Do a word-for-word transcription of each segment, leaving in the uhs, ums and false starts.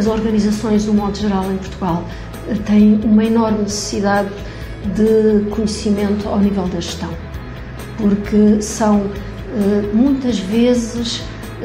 as organizações, do modo geral, em Portugal, têm uma enorme necessidade de conhecimento ao nível da gestão, porque são, muitas vezes,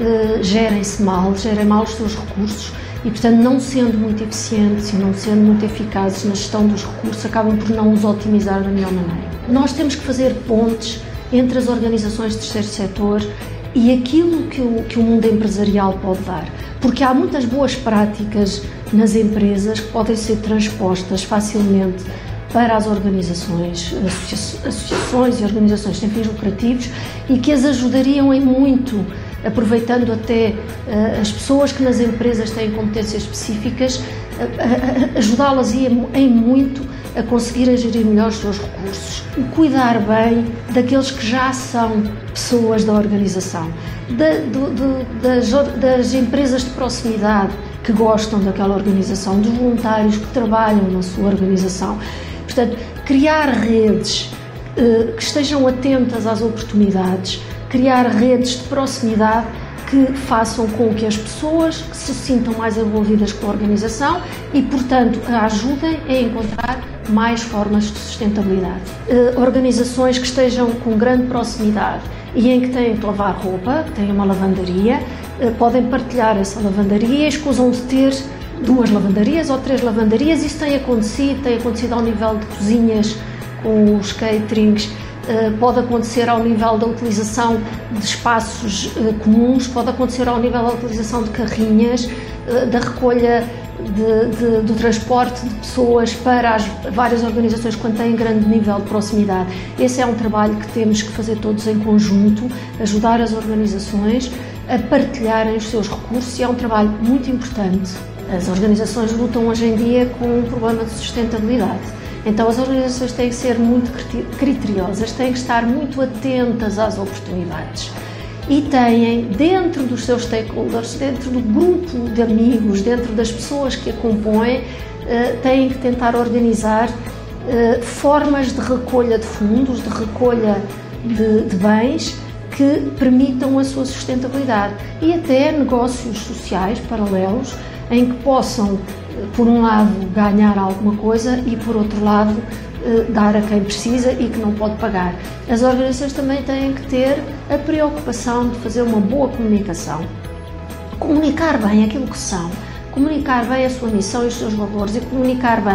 gerem-se mal, gerem mal os seus recursos e, portanto, não sendo muito eficientes e não sendo muito eficazes na gestão dos recursos, acabam por não os otimizar da melhor maneira. Nós temos que fazer pontes entre as organizações de terceiro setor e aquilo que o, que o mundo empresarial pode dar, porque há muitas boas práticas nas empresas que podem ser transpostas facilmente para as organizações, associa associações e organizações sem fins lucrativos e que as ajudariam em muito, aproveitando até uh, as pessoas que nas empresas têm competências específicas, uh, uh, ajudá-las em, em muito a conseguirem gerir melhor os seus recursos, cuidar bem daqueles que já são pessoas da organização, da, do, do, das, das empresas de proximidade que gostam daquela organização, dos voluntários que trabalham na sua organização. Portanto, criar redes uh, que estejam atentas às oportunidades, criar redes de proximidade que façam com que as pessoas se sintam mais envolvidas com a organização e, portanto, a ajudem a encontrar mais formas de sustentabilidade. Uh, organizações que estejam com grande proximidade e em que têm que lavar roupa, que têm uma lavandaria, uh, podem partilhar essa lavandaria e escusam de ter duas lavandarias ou três lavandarias. Isso tem acontecido, tem acontecido ao nível de cozinhas, com os caterings, uh, pode acontecer ao nível da utilização de espaços uh, comuns, pode acontecer ao nível da utilização de carrinhas, uh, da recolha de, de, do transporte de pessoas para as várias organizações quando têm grande nível de proximidade. Esse é um trabalho que temos que fazer todos em conjunto, ajudar as organizações a partilharem os seus recursos, e é um trabalho muito importante. As organizações lutam hoje em dia com um problema de sustentabilidade. Então as organizações têm que ser muito criteriosas, têm que estar muito atentas às oportunidades e têm, dentro dos seus stakeholders, dentro do grupo de amigos, dentro das pessoas que a compõem, têm que tentar organizar formas de recolha de fundos, de recolha de, de bens que permitam a sua sustentabilidade e até negócios sociais paralelos em que possam, por um lado, ganhar alguma coisa e, por outro lado, dar a quem precisa e que não pode pagar. As organizações também têm que ter a preocupação de fazer uma boa comunicação, comunicar bem aquilo que são, comunicar bem a sua missão e os seus valores e comunicar bem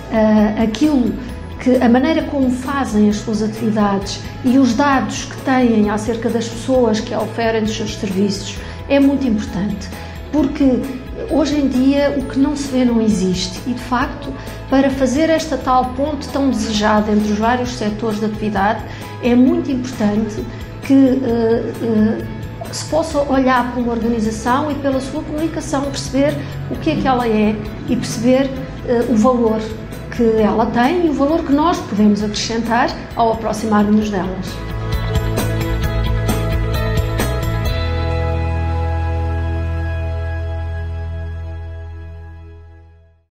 uh, aquilo que, a maneira como fazem as suas atividades e os dados que têm acerca das pessoas que oferem os seus serviços é muito importante, porque hoje em dia o que não se vê não existe e, de facto, para fazer esta tal ponte tão desejada entre os vários setores de atividade, é muito importante que uh, uh, se possa olhar para uma organização e pela sua comunicação perceber o que é que ela é e perceber uh, o valor que ela tem e o valor que nós podemos acrescentar ao aproximarmos-nos delas.